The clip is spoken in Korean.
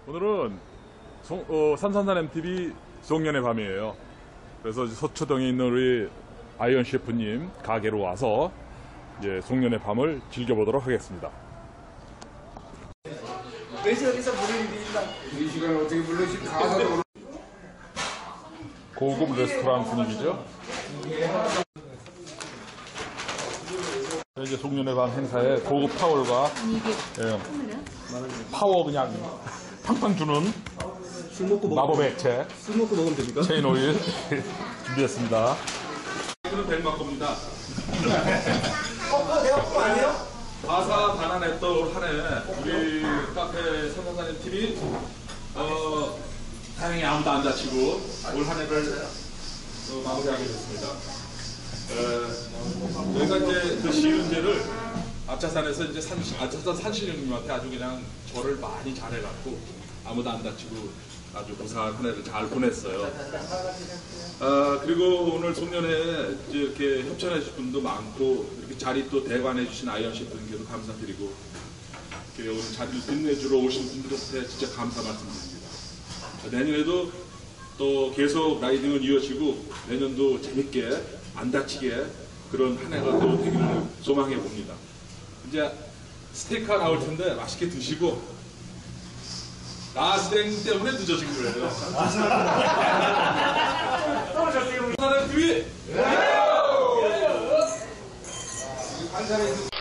오늘은 삼산산 MTV 송년회 밤이에요. 그래서 서초동에 있는 우리 아이언 셰프님 가게로 와서 이제 송년회 밤을 즐겨보도록 하겠습니다. 왜 저기서 물을 일이나? 이 시간에 어떻게 불러시 가서 고급 레스토랑 분위기죠. 이제 송년회 밤 행사에 고급 타월과 파워 그냥 팡팡 주는 마법의 액체 술 먹고 먹으면 됩니까? 체인 오일 준비했습니다. 이거는 벨마 겁니다. 내가 그거 아니에요? 다사다난했던 올 한 해 우리 카페 삼산산 MTV 다행히 아무도 안 다치고 올 한 해를 마무리하게 됐습니다. 저희가 이제 그 시윤제를 앞차산에서 이제 앞차산 산신령님한테 아주 그냥 절을 많이 잘해갖고 아무도 안 다치고 아주 무사한 한 해를 잘 보냈어요. 그리고 오늘 송년회에 이렇게 협찬해 주신 분도 많고 이렇게 자리 또 대관해 주신 아이언 셰프님께도 감사드리고 오늘 자리를 빛내주러 오신 분들한테 진짜 감사 말씀드립니다. 내년에도 또 계속 라이딩은 이어지고 내년도 재밌게 안 다치게 그런 한 해가 또 되기를 소망해 봅니다. 이제 스테이크가 나올 텐데 맛있게 드시고 나스땡 때문에 늦어진 거예요. 사람 뒤!